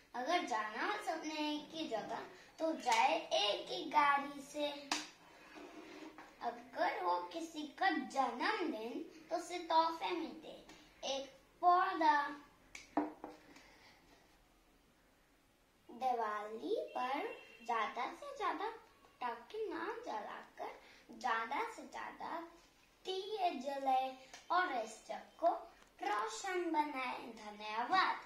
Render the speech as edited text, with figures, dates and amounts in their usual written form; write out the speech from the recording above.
अगर जाना हो सबने एक ही जगह तो जाए एक ही गाड़ी से। अगर हो किसी का जन्मदिन तो उसे तोहफे मिलते, एक पौधा। दिवाली पर ज्यादा से ज्यादा पटाखे ना जलाकर ज्यादा से ज्यादा दिए जलाए और इस जग को रोशन बनाए। धन्यवाद।